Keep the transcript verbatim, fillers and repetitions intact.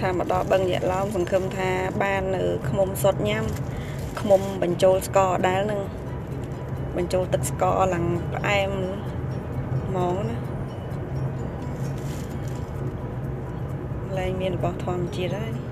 tham mà đó bằng vậy lắm phần cơm tha ban ở không sốt nhám không bánh trôi score đá nâng bánh trôi tịch score lằng em món đó lại miền bỏ thòm chi đấy